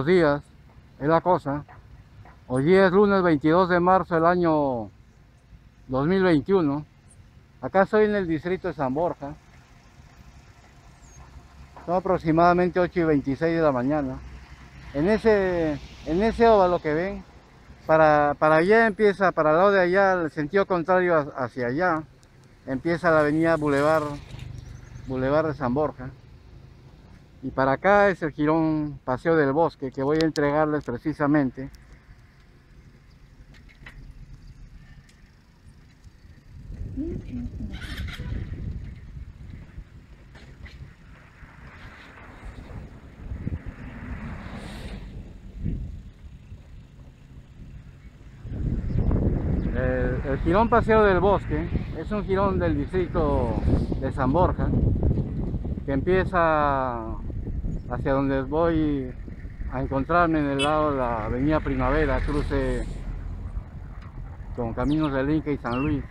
Buenos días, es la cosa. Hoy día es lunes 22 de marzo del año 2021. Acá estoy en el distrito de San Borja. Son aproximadamente 8:26 de la mañana. En ese óvalo que ven, para allá empieza, para el lado de allá, el sentido contrario hacia allá, empieza la avenida Boulevard de San Borja. Y para acá es el jirón Paseo del Bosque, que voy a entregarles precisamente. El jirón Paseo del Bosque es un jirón del distrito de San Borja, que empieza hacia donde voy a encontrarme, en el lado de la avenida Primavera, cruce con Caminos del Inca y San Luis.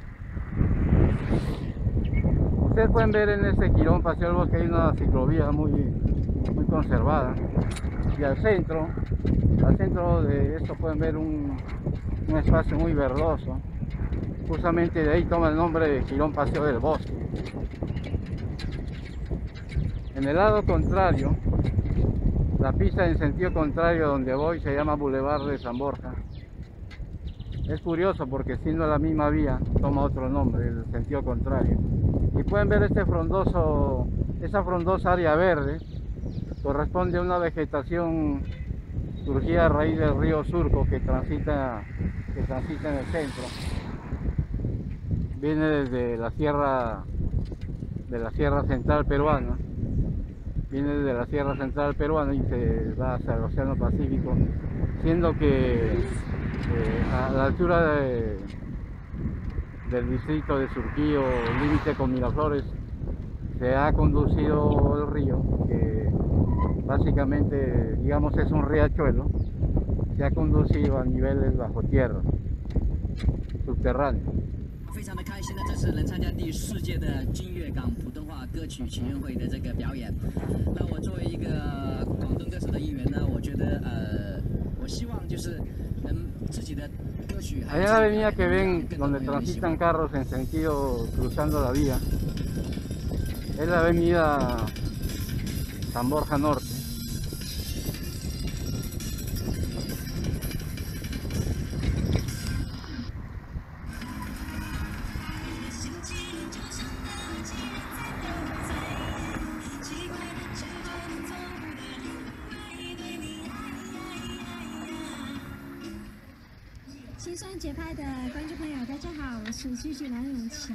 Ustedes pueden ver en este jirón Paseo del Bosque hay una ciclovía muy conservada, y al centro de esto pueden ver un espacio muy verdoso. Justamente de ahí toma el nombre de jirón Paseo del Bosque. En el lado contrario, la pista en sentido contrario donde voy se llama Boulevard de San Borja. Es curioso porque siendo la misma vía toma otro nombre, el sentido contrario. Y pueden ver esa frondosa área verde. Corresponde a una vegetación surgida a raíz del río Surco que transita en el centro. Viene desde la sierra central peruana. Viene desde la sierra central peruana y se va hacia el Océano Pacífico, siendo que a la altura del distrito de Surquillo, límite con Miraflores, se ha conducido el río, que básicamente, digamos, es un riachuelo, se ha conducido a niveles bajo tierra, subterráneos. 非常的开心呢，这次能参加第4届的金粤港普通话歌曲全运会的这个表演。那我作为一个广东歌手的一员呢，我觉得我希望就是能自己的歌曲。Allá la avenida que ven donde transitan carros en sentido cruzando la vía es la avenida San Borja Norte. 新双节拍的观众朋友，大家好，我是继续梁咏琪。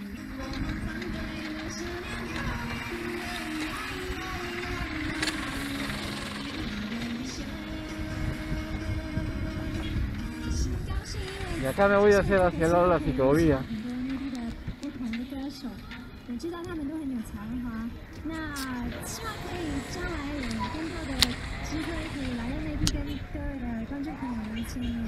Y acá me voy a hacer hacia el lado de la ciclovía. 不同的歌手，我知道他们都很有才华。那希望可以将来有更多的机会，可以来到内地跟各位的观众朋友们见面。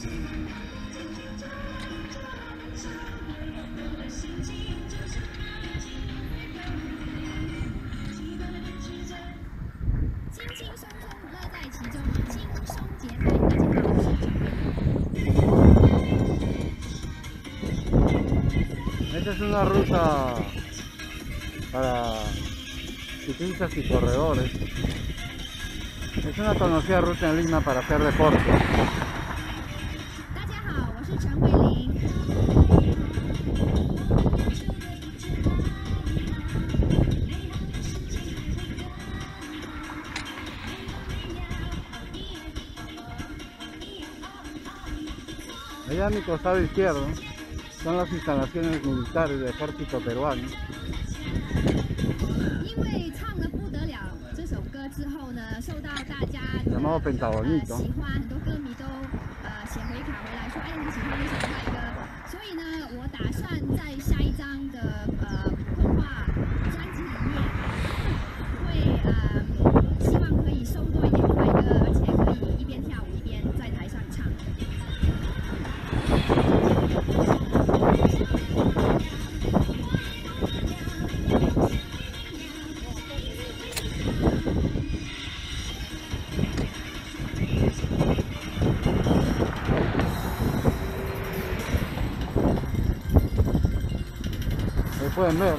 Esta es una ruta para ciclistas y corredores. Es una conocida ruta en Lima para hacer deporte. Allá a mi costado izquierdo son las instalaciones militares del ejército peruano. Llamado Pentagonito. pueden ver, ¿no?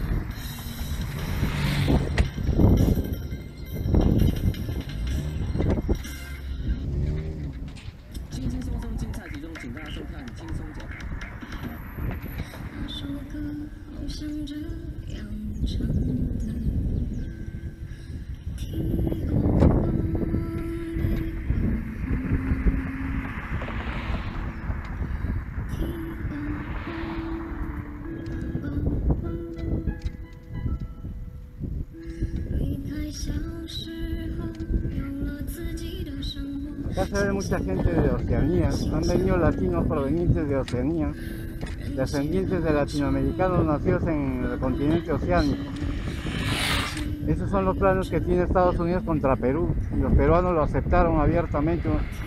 Acá se ve mucha gente de Oceanía, han venido latinos provenientes de Oceanía, descendientes de latinoamericanos nacidos en el continente oceánico. Esos son los planes que tiene Estados Unidos contra Perú, y los peruanos lo aceptaron abiertamente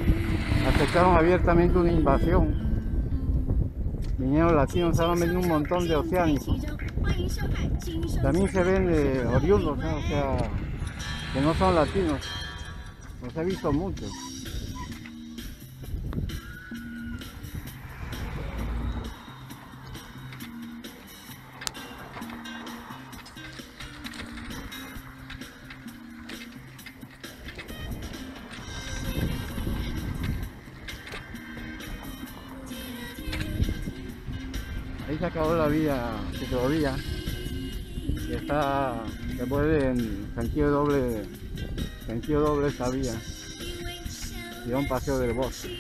una invasión. Vinieron latinos, ahora han venido un montón de oceánicos. También se ven oriundos, ¿no? O sea, que no son latinos, los he visto muchos. Ahí se acabó la vía ciclovía y se puede en sentido doble esta vía y da un paseo del bosque.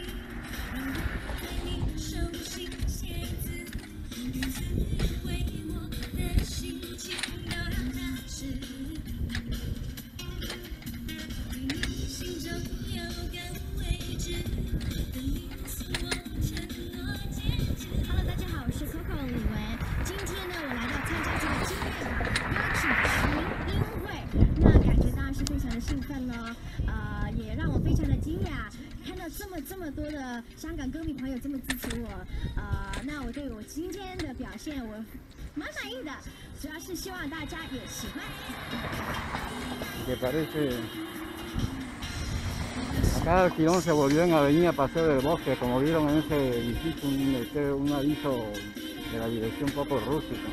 也让我非常的惊讶，看到这么多的香港歌迷朋友这么支持我，那我对我今天的表现我蛮满意的，主要是希望大家也喜欢。 Que parece acá el Quirón se volvió en Avenida Paseo del Bosque, como vieron en ese edificio, un aviso de la dirección un poco rústica.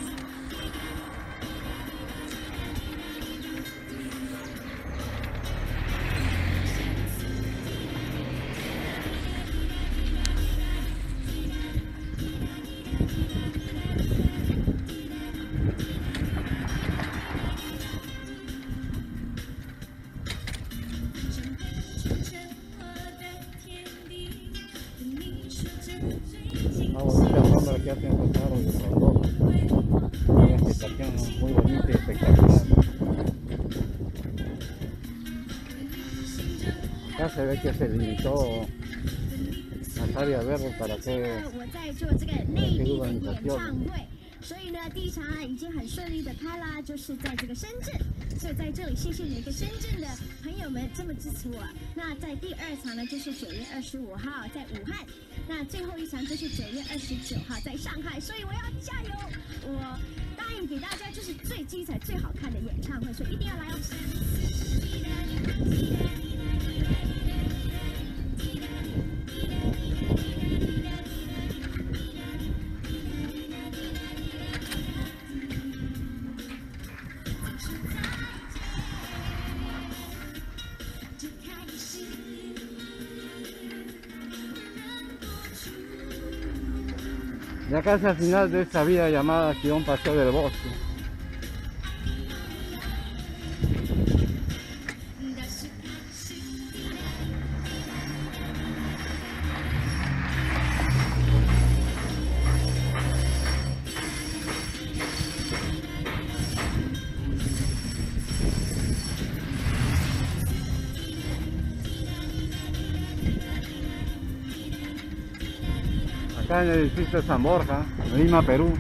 Una bonita sombra que hacen los árboles de los dos. Una vegetación muy bonita y espectacular. Acá se ve que se limitó las áreas verdes para hacer urbanización. 所以呢，第一场已经很顺利的开啦，就是在这个深圳。所以在这里谢谢每个深圳的朋友们这么支持我。那在第二场呢，就是9月25号在武汉，那最后一场就是9月29号在上海。所以我要加油，我答应给大家就是最精彩、最好看的演唱会，所以一定要来哦。 Ya casi al final de esta vía llamada Quirón Paseo del Bosque. Acá en el distrito de San Borja, Lima, Perú.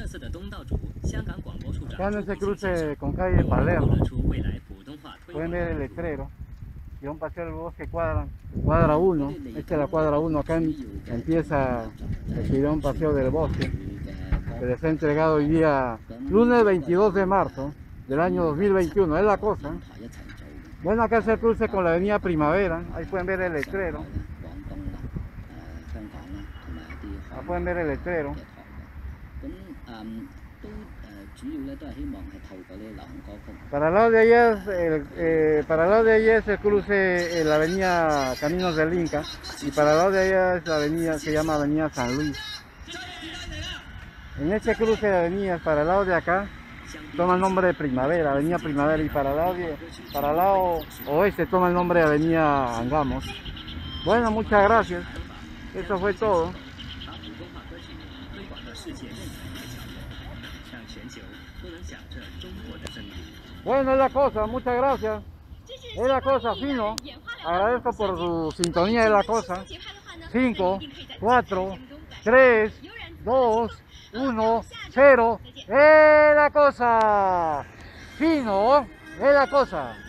色的东道主、香港广播处长 Acá en 朱 ese 慧庆先 cruce 生 con calle 勾 Palermo 勒出未来普通话推 pueden 广 ver 的 el 蓝图。 letrero. Y un paseo del bosque cuadra 1. Esta es la cuadra 1. Acá empieza el Girón Paseo del Bosque, que les he entregado hoy día, lunes 22 de marzo del año 2021. Es la cosa. Bueno, acá es el cruce con la avenida Primavera. Ahí pueden ver el letrero. Ahí pueden ver el letrero. Para el lado de allá es el cruce, la avenida Caminos del Inca, y para el lado de allá es la avenida, se llama Avenida San Luis. En este cruce de avenidas, para el lado de acá, toma el nombre de Primavera, Avenida Primavera, y para el lado oeste toma el nombre de Avenida Angamos. Bueno, muchas gracias. Eso fue todo. Bueno, es la cosa, muchas gracias. Es la cosa, fino. Agradezco por su sintonía, es la cosa. 5, 4, 3, 2, 1, 0. Es la cosa. Fino, es la cosa.